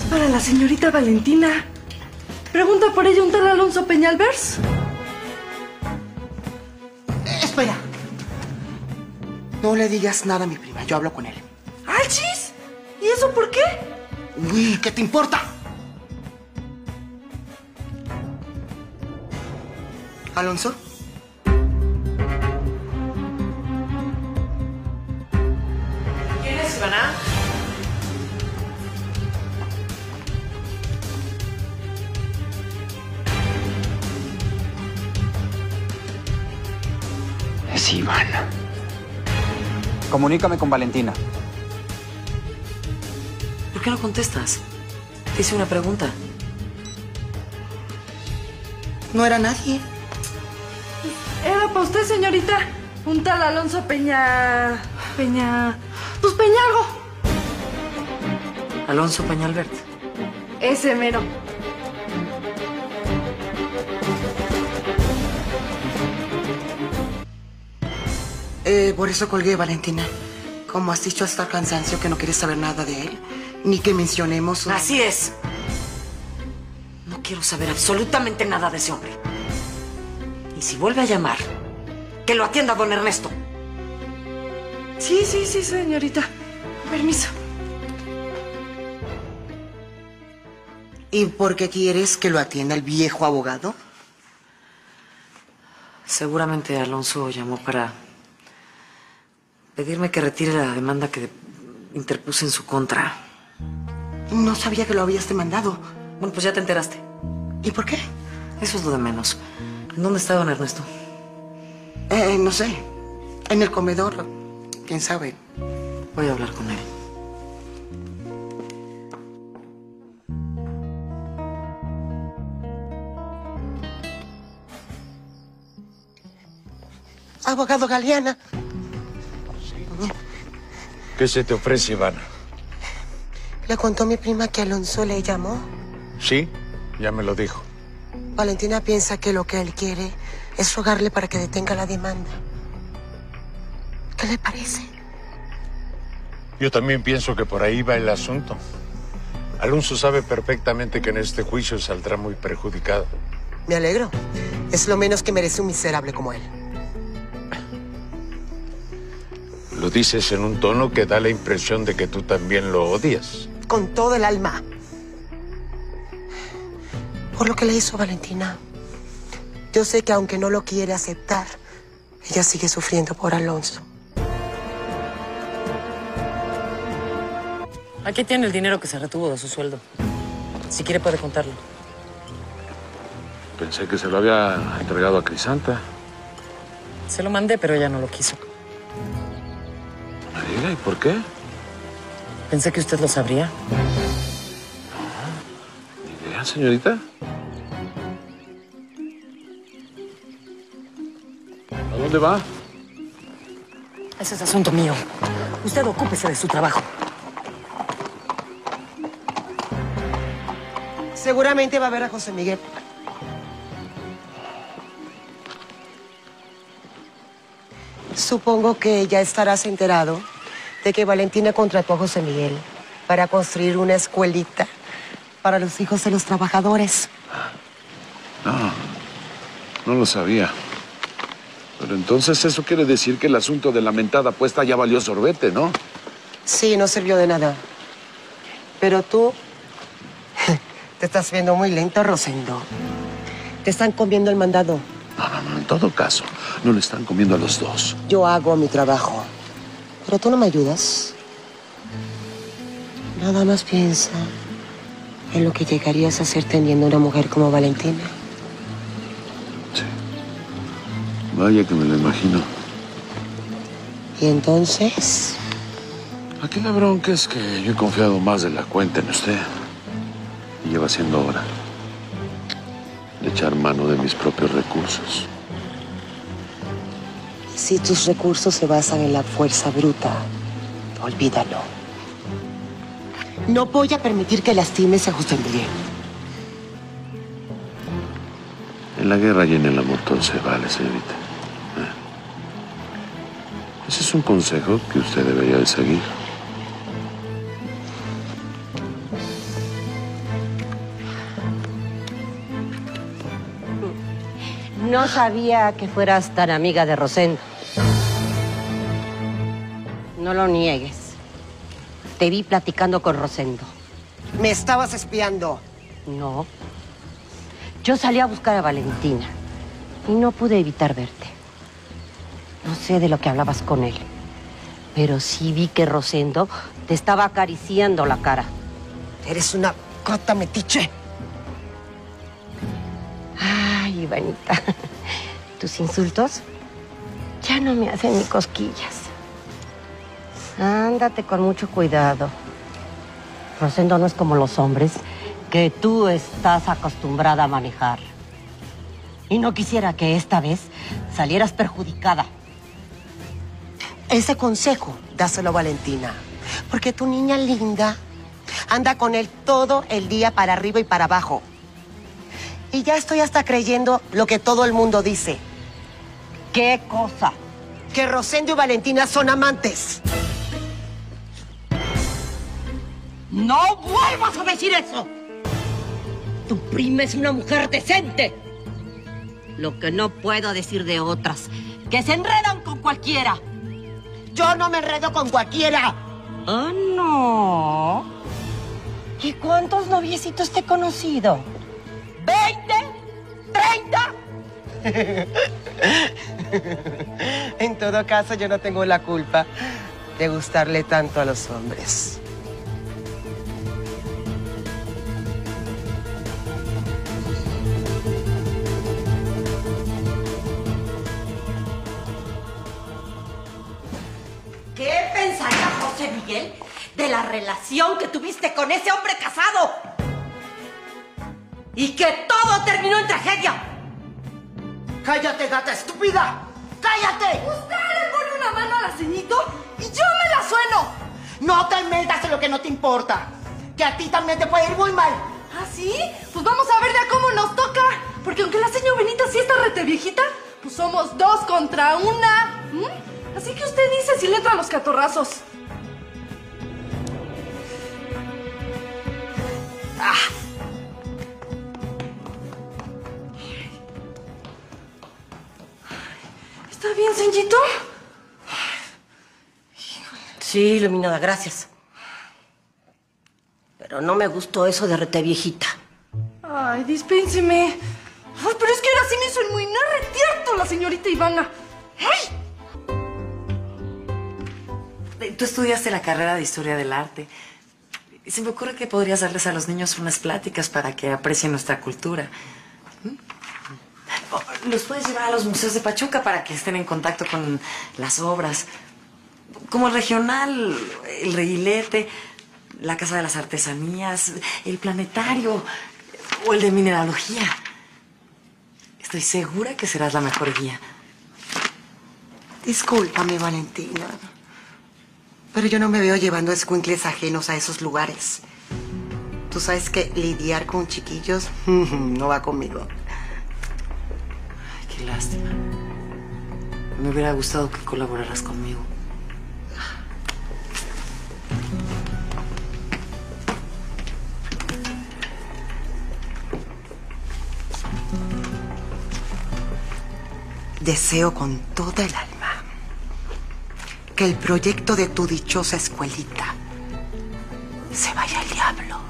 Para la señorita Valentina. Pregunta por ella un tal Alonso Peñalvers. Espera. No le digas nada a mi prima, yo hablo con él. ¡Achis! ¿Y eso por qué? Uy, ¿qué te importa? ¿Alonso? ¿Quién es, Ivana? Es Ivana. Comunícame con Valentina. ¿Por qué no contestas? Te hice una pregunta. No era nadie. Era para usted, señorita. Un tal Alonso Peña... Pues Peñalgo. Alonso Peñalvert. Ese mero. Por eso colgué, Valentina. Como has dicho hasta el cansancio que no quieres saber nada de él, ni que mencionemos... Así es. No quiero saber absolutamente nada de ese hombre. Y si vuelve a llamar, que lo atienda don Ernesto. Sí, señorita. Permiso. ¿Y por qué quieres que lo atienda el viejo abogado? Seguramente Alonso llamó para pedirme que retire la demanda que interpuse en su contra. No sabía que lo habías demandado. Bueno, pues ya te enteraste. ¿Y por qué? Eso es lo de menos. ¿En dónde está don Ernesto? No sé. En el comedor. ¿Quién sabe? Voy a hablar con él. Abogado Galeana. ¿Qué se te ofrece, Ivana? Le contó mi prima que Alonso le llamó. Sí, ya me lo dijo. Valentina piensa que lo que él quiere es rogarle para que detenga la demanda. ¿Qué le parece? Yo también pienso que por ahí va el asunto. Alonso sabe perfectamente que en este juicio saldrá muy perjudicado. Me alegro. Es lo menos que merece un miserable como él. Lo dices en un tono que da la impresión de que tú también lo odias. Con todo el alma. Por lo que le hizo Valentina. Yo sé que aunque no lo quiere aceptar, ella sigue sufriendo por Alonso. Aquí tiene el dinero que se retuvo de su sueldo. Si quiere puede contarlo. Pensé que se lo había entregado a Crisanta. Se lo mandé, pero ella no lo quiso. Me diga, ¿y por qué? Pensé que usted lo sabría. ¿Ni idea, señorita? ¿A dónde va? Ese es asunto mío. Usted ocúpese de su trabajo. Seguramente va a ver a José Miguel. Supongo que ya estarás enterado de que Valentina contrató a José Miguel para construir una escuelita para los hijos de los trabajadores. No lo sabía. Pero entonces eso quiere decir que el asunto de la mentada apuesta ya valió sorbete, ¿no? Sí, no sirvió de nada. Pero tú te estás viendo muy lento, Rosendo. Te están comiendo el mandado. No, en todo caso, no le están comiendo a los dos. Yo hago mi trabajo. Pero tú no me ayudas. Nada más piensa en lo que llegarías a hacer teniendo una mujer como Valentina. Sí. Vaya que me lo imagino. ¿Y entonces? Aquí la bronca es que yo he confiado más de la cuenta en usted. Y lleva siendo hora de echar mano de mis propios recursos. Si tus recursos se basan en la fuerza bruta, olvídalo. No voy a permitir que lastimes a José Miguel. En la guerra y en el amor todo se vale, señorita. Ese es un consejo que usted debería de seguir. No sabía que fueras tan amiga de Rosendo. No lo niegues. Te vi platicando con Rosendo. Me estabas espiando. No. Yo salí a buscar a Valentina y no pude evitar verte. No sé de lo que hablabas con él, pero sí vi que Rosendo te estaba acariciando la cara. Eres una cota metiche. Ay, Ivanita, tus insultos ya no me hacen ni cosquillas. Ándate con mucho cuidado. Rosendo no es como los hombres que tú estás acostumbrada a manejar. Y no quisiera que esta vez salieras perjudicada. Ese consejo, dáselo a Valentina. Porque tu niña linda anda con él todo el día para arriba y para abajo. Y ya estoy hasta creyendo lo que todo el mundo dice. ¿Qué cosa? Que Rosendo y Valentina son amantes. ¡No vuelvas a decir eso! Tu prima es una mujer decente. Lo que no puedo decir de otras, que se enredan con cualquiera. Yo no me enredo con cualquiera. ¿Ah, no? ¿Y cuántos noviecitos te he conocido? ¿20? ¿30? En todo caso, yo no tengo la culpa de gustarle tanto a los hombres. ¿Qué pensaría José Miguel de la relación que tuviste con ese hombre casado? Y que todo terminó en tragedia. ¡Cállate, gata estúpida! ¡Cállate! Usted le pone una mano a la ceñito y yo me la sueno. No te metas en lo que no te importa. Que a ti también te puede ir muy mal. ¿Ah, sí? Pues vamos a ver de a cómo nos toca. Porque aunque la señora Benita sí está rete viejita, pues somos 2 contra 1. Así que usted dice si le entran los catorrazos. ¿Está bien, ceñito? Sí, iluminada, gracias. Pero no me gustó eso de rete viejita. Ay, dispénseme. Ay, pero es que ahora sí me hizo el muy narretierto la señorita Ivana. ¡Ay! Tú estudiaste la carrera de Historia del Arte. Se me ocurre que podrías darles a los niños unas pláticas para que aprecien nuestra cultura. Los puedes llevar a los museos de Pachuca para que estén en contacto con las obras. Como el regional, el Reguilete, la Casa de las Artesanías, el Planetario o el de Mineralogía. Estoy segura que serás la mejor guía. Discúlpame, Valentina. Pero yo no me veo llevando escuincles ajenos a esos lugares. Tú sabes que lidiar con chiquillos no va conmigo. Ay, qué lástima. Me hubiera gustado que colaboraras conmigo. Deseo con toda el alma que el proyecto de tu dichosa escuelita se vaya al diablo.